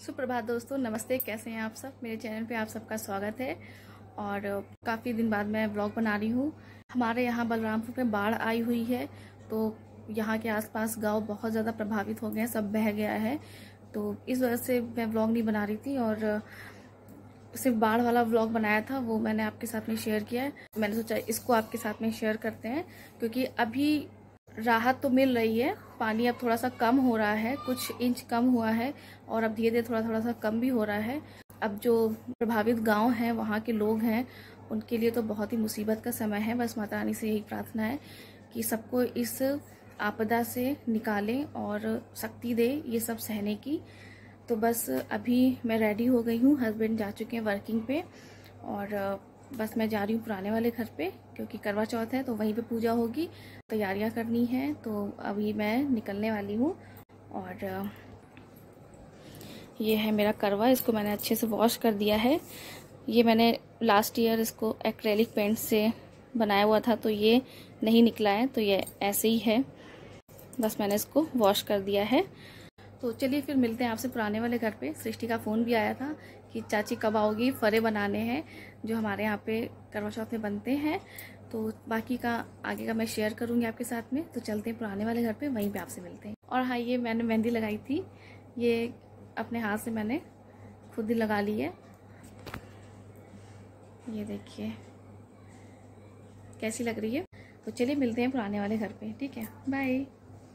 सुप्रभात दोस्तों, नमस्ते। कैसे हैं आप सब? मेरे चैनल पे आप सबका स्वागत है। और काफ़ी दिन बाद मैं ब्लॉग बना रही हूँ। हमारे यहाँ बलरामपुर में बाढ़ आई हुई है, तो यहाँ के आसपास गांव बहुत ज़्यादा प्रभावित हो गए हैं, सब बह गया है। तो इस वजह से मैं ब्लॉग नहीं बना रही थी और सिर्फ बाढ़ वाला व्लॉग बनाया था, वो मैंने आपके साथ में शेयर किया है। मैंने सोचा इसको आपके साथ में शेयर करते हैं, क्योंकि अभी राहत तो मिल रही है। पानी अब थोड़ा सा कम हो रहा है, कुछ इंच कम हुआ है और अब धीरे धीरे थोड़ा सा कम भी हो रहा है। अब जो प्रभावित गांव हैं, वहाँ के लोग हैं, उनके लिए तो बहुत ही मुसीबत का समय है। बस माता रानी से यही प्रार्थना है कि सबको इस आपदा से निकालें और शक्ति दे ये सब सहने की। तो बस अभी मैं रेडी हो गई हूँ, हस्बैंड जा चुके हैं वर्किंग पे और बस मैं जा रही हूँ पुराने वाले घर पे, क्योंकि करवा चौथ है तो वहीं पे पूजा होगी, तैयारियां करनी है। तो अभी मैं निकलने वाली हूँ। और ये है मेरा करवा, इसको मैंने अच्छे से वॉश कर दिया है। ये मैंने लास्ट ईयर इसको एक्रेलिक पेंट से बनाया हुआ था, तो ये नहीं निकला है, तो ये ऐसे ही है। बस मैंने इसको वॉश कर दिया है। तो चलिए फिर मिलते हैं आपसे पुराने वाले घर पे। सृष्टि का फ़ोन भी आया था कि चाची कब आओगी, फरे बनाने हैं जो हमारे यहाँ पे करवा चौथ में बनते हैं। तो बाकी का आगे का मैं शेयर करूँगी आपके साथ में। तो चलते हैं पुराने वाले घर पे, वहीं पे आपसे मिलते हैं। और हाँ, ये मैंने मेहंदी लगाई थी, ये अपने हाथ से मैंने खुद ही लगा ली है। ये देखिए कैसी लग रही है। तो चलिए मिलते हैं पुराने वाले घर पे, ठीक है? बाय।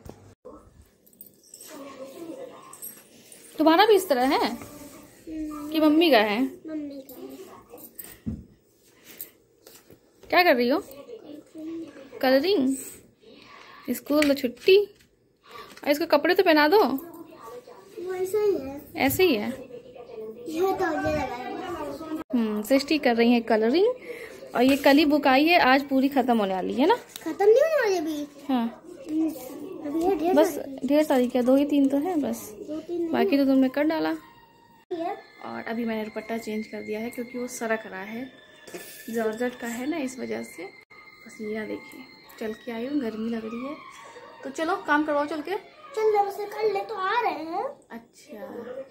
तुम्हारा भी इस तरह है कि मम्मी का है? मम्मी का है। क्या कर रही हो? कलरिंग? स्कूल तो छुट्टी, और इसको कपड़े तो पहना दो। वो ऐसा ही है। ऐसे ही है। ये तो ये लगाया। सृष्टि कर रही है कलरिंग। और ये कल ही बुक आई है, आज पूरी खत्म होने वाली है ना? खत्म नहीं होने वाली अभी। हाँ, अभी है ढेर बस ढेर सारी, क्या 2 ही 3 तो है बस, 2-3 बाकी तो तुमने कर डाला। है। और अभी मैंने दुपट्टा चेंज कर दिया है, क्योंकि वो सरक रहा है, जॉर्जेट का है ना, इस वजह से। बस ये देखिए, चल के आई हूँ, गर्मी लग रही है। तो चलो काम करवाओ चल के। चल जब से कर ले तो आ रहे हैं। अच्छा,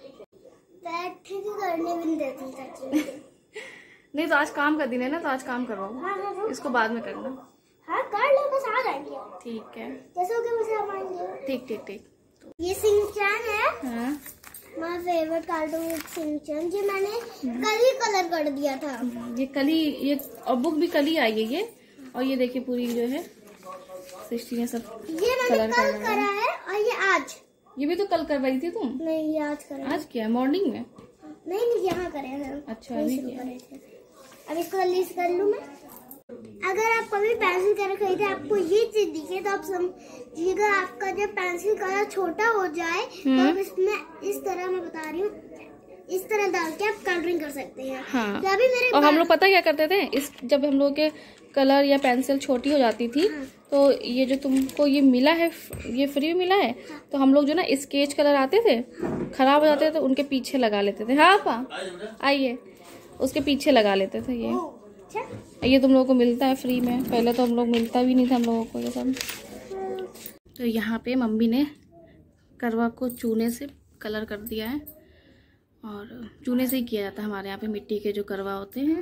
ठीक ही करने भी नहीं देती चाची। नहीं तो आज काम का दिन है ना, तो आज काम करवाओ। हाँ, इसको बाद में करना। हाँ कर ले, बस आ जाएंगे। ठीक है, जैसे हो गया वैसे हम आएंगे। ठीक ठीक ठीक। ये सिंचन है। हाँ, माय फेवरेट कार्टून सिंचन, जो मैंने कल ही कलर कर दिया था। ये कल ही, ये और बुक भी कल ही आई है ये। और ये देखिए पूरी जो है सृष्टि ने सब ये मैंने कल करा है और ये आज। ये भी तो कल करवाई थी तुम? नहीं, ये आज करा। आज क्या मॉर्निंग में? नहीं, यहाँ करे हैं। अच्छा, अभी किया। अब इसको लिस्ट कर लूँ मैं। अगर आप कभी पेंसिल कलर खरीदे, आपको ये चीज दिखे तो आप समझिएगा, आपका जब पेंसिल कलर छोटा हो जाए तो आप इसमें इस तरह, मैं बता रही हूँ, इस तरह डाल के आप कलरिंग कर सकते हैं। हाँ। तो अभी मेरे और हम लोग पता क्या करते थे, इस जब हम लोग के कलर या पेंसिल छोटी हो जाती थी, तो ये जो तुमको ये मिला है, ये फ्री में मिला है, तो हम लोग जो ना स्केच कलर आते थे, खराब हो जाते थे तो उनके पीछे लगा लेते थे। हाँ पापा आइए, उसके पीछे लगा लेते थे। ये तुम लोगों को मिलता है फ्री में, पहले तो हम लोग मिलता भी नहीं था हम लोगों को ये सब। तो यहाँ पे मम्मी ने करवा को चूने से कलर कर दिया है, और चूने से ही किया जाता है हमारे यहाँ पे, मिट्टी के जो करवा होते हैं।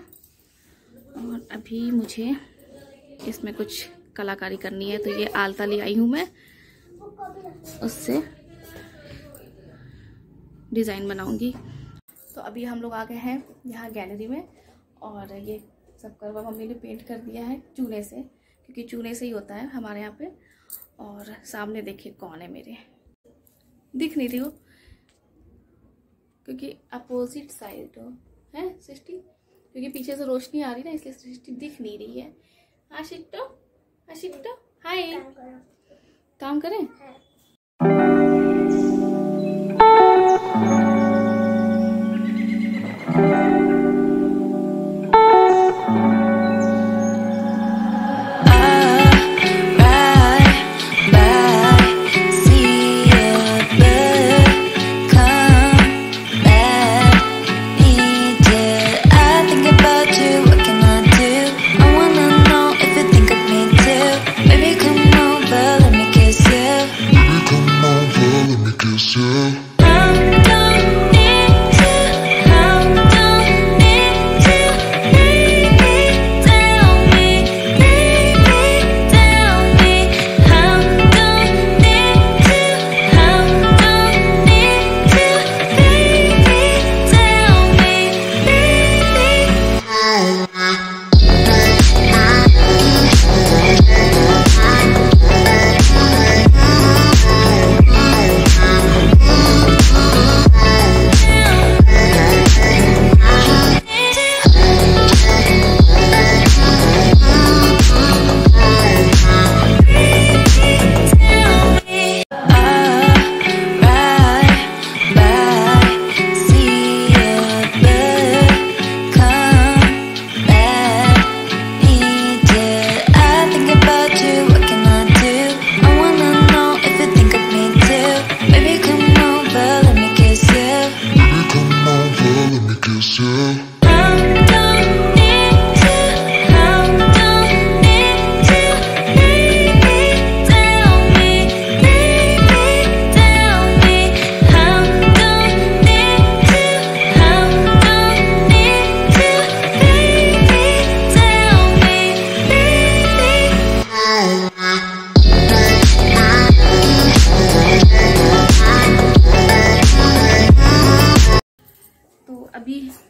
और अभी मुझे इसमें कुछ कलाकारी करनी है, तो ये आलता ले आई हूँ मैं, उससे डिज़ाइन बनाऊंगी। तो अभी हम लोग आ गए हैं यहाँ गैलरी में, और ये सब करवा मम्मी ने पेंट कर दिया है चूने से, क्योंकि चूने से ही होता है हमारे यहाँ पे। और सामने देखिए कौन है मेरे, दिख नहीं रही हो क्योंकि अपोजिट साइड हो है सृष्टि, क्योंकि पीछे से रोशनी आ रही ना, इसलिए सृष्टि दिख नहीं रही है। आशिट्टो, आशिट्टो हाय, काम करें। Baby, come over, let me kiss you.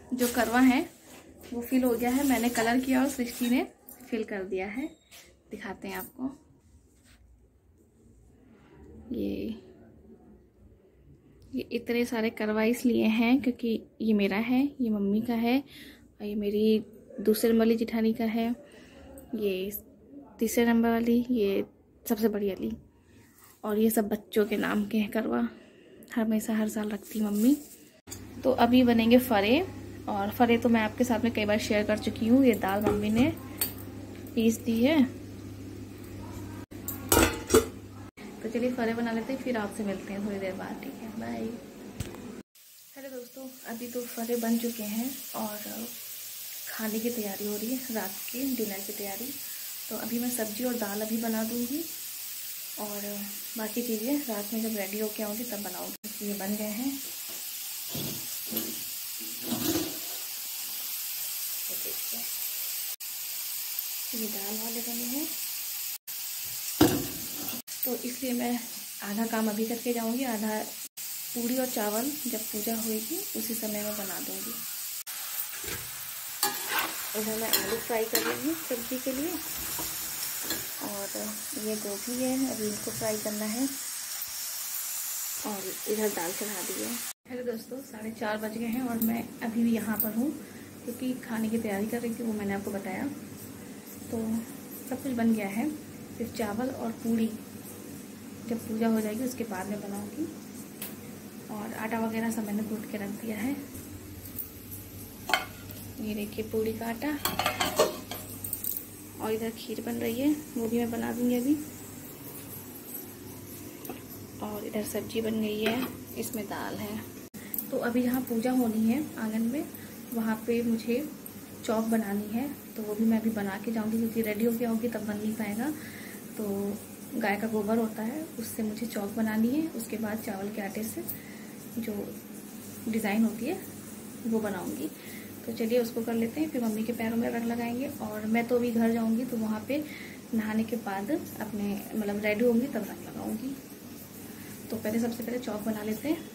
जो करवा है वो फिल हो गया है। मैंने कलर किया और सृष्टि ने फिल कर दिया है। दिखाते हैं आपको। ये इतने सारे करवा इसलिए हैं क्योंकि ये मेरा है, ये मम्मी का है, और ये मेरी दूसरे नंबर वाली जिठानी का है, ये तीसरे नंबर वाली, ये सबसे बड़ी वाली, और ये सब बच्चों के नाम के हैं करवा। हमेशा हर साल रखती मम्मी। तो अभी बनेंगे फरे, और फरे तो मैं आपके साथ में कई बार शेयर कर चुकी हूँ। ये दाल मम्मी ने पीस दी है। तो चलिए फरे बना लेते हैं, फिर आपसे मिलते हैं थोड़ी देर बाद। ठीक है, बाय। हेलो दोस्तों, अभी तो फरे बन चुके हैं और खाने की तैयारी हो रही है, रात की डिनर की तैयारी। तो अभी मैं सब्जी और दाल अभी बना दूंगी, और बाकी चीज़ें रात में जब रेडी होके आऊँगी तब बनाऊँगी। ये बन गए हैं। ये दाल वाले बने हैं, तो इसलिए मैं आधा काम अभी करके जाऊंगी, आधा पूड़ी और चावल जब पूजा होगी उसी समय में बना दूंगी। उधर मैं आलू फ्राई कर रही हूँ सब्जी के लिए, और ये गोभी है, अभी इसको फ्राई करना है, और इधर दाल चढ़ा दी है। हेलो दोस्तों, 4:30 बज गए हैं और मैं अभी भी यहाँ पर हूँ क्योंकि खाने की तैयारी कर रही थी, वो मैंने आपको बताया। तो सब कुछ बन गया है, सिर्फ चावल और पूड़ी जब पूजा हो जाएगी उसके बाद में बनाऊंगी। और आटा वगैरह सब मैंने कूट के रख दिया है। ये देखिए पूड़ी का आटा, और इधर खीर बन रही है, वो भी मैं बना दूंगी अभी। और इधर सब्जी बन गई है, इसमें दाल है। तो अभी जहाँ पूजा होनी है आंगन में, वहाँ पे मुझे चौक बनानी है, तो वो भी मैं अभी बना के जाऊंगी क्योंकि रेडी होके आऊँगी तब बन नहीं पाएगा। तो गाय का गोबर होता है, उससे मुझे चौक बनानी है। उसके बाद चावल के आटे से जो डिज़ाइन होती है वो बनाऊंगी। तो चलिए उसको कर लेते हैं, फिर मम्मी के पैरों में रंग लगाएंगे। और मैं तो अभी घर जाऊंगी, तो वहाँ पे नहाने के बाद अपने मतलब रेडी होंगी तब रंग लगाऊंगी। तो पहले सबसे पहले चौक बना लेते हैं।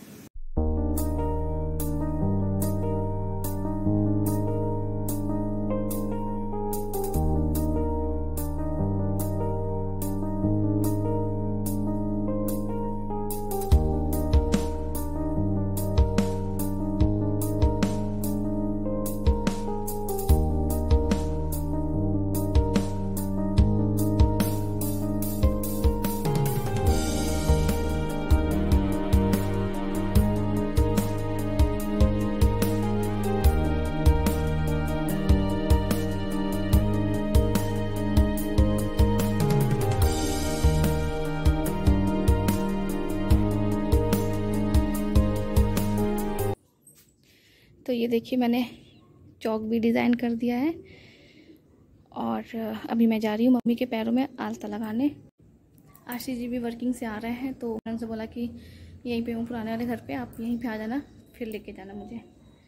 तो ये देखिए मैंने चौक भी डिज़ाइन कर दिया है, और अभी मैं जा रही हूँ मम्मी के पैरों में आलता लगाने। आशीष जी भी वर्किंग से आ रहे हैं, तो उन्होंने बोला कि यहीं पे हूँ पुराने वाले घर पे, आप यहीं पे आ जाना, फिर लेके जाना मुझे।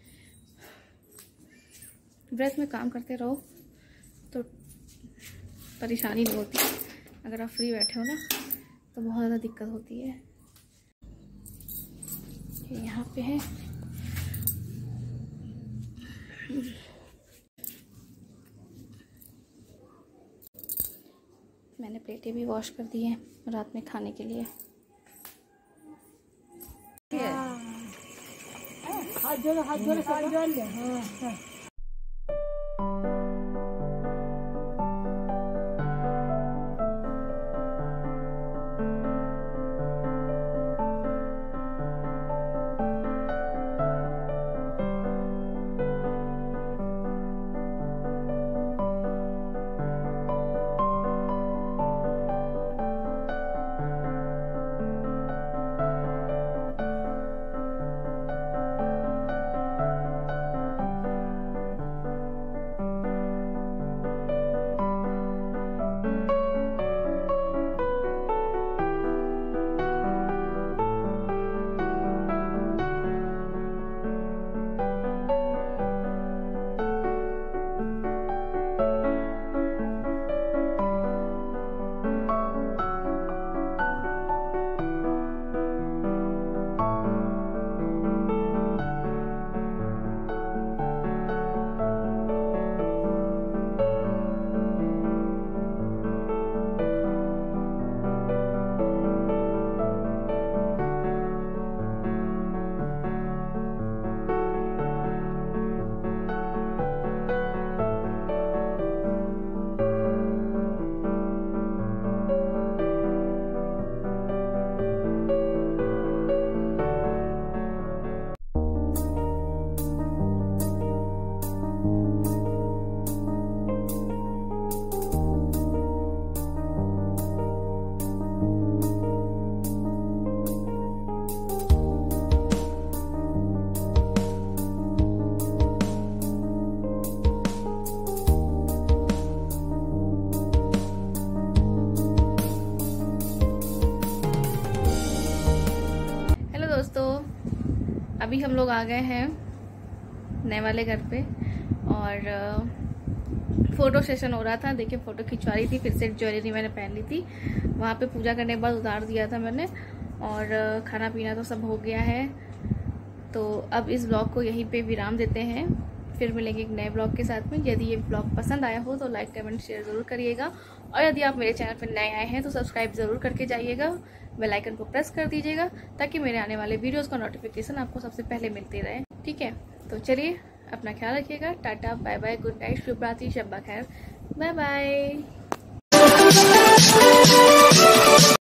व्रत में काम करते रहो तो परेशानी नहीं होती, अगर आप फ्री बैठे हो ना तो बहुत ज़्यादा दिक्कत होती है। यहाँ पे है, मैंने प्लेटें भी वॉश कर दी हैं रात में खाने के लिए। अभी हम लोग आ गए हैं नए वाले घर पे और फ़ोटो सेशन हो रहा था। देखिए फ़ोटो खिंचवा रही थी, फिर से ज्वेलरी मैंने पहन ली थी। वहाँ पे पूजा करने के बाद उतार दिया था मैंने और खाना पीना तो सब हो गया है। तो अब इस ब्लॉग को यहीं पे विराम देते हैं, फिर मिलेंगे एक नए ब्लॉग के साथ में। यदि ये ब्लॉग पसंद आया हो तो लाइक कमेंट शेयर ज़रूर करिएगा और यदि आप मेरे चैनल पर नए आए हैं तो सब्सक्राइब ज़रूर करके जाइएगा, बेल आइकन को प्रेस कर दीजिएगा ताकि मेरे आने वाले वीडियोज़ का नोटिफिकेशन आपको सबसे पहले मिलते रहे। ठीक है, तो चलिए अपना ख्याल रखिएगा। Ta-ta, bye bye, good night, शुभ रात्रि, शब्बा खैर, बाय बाय।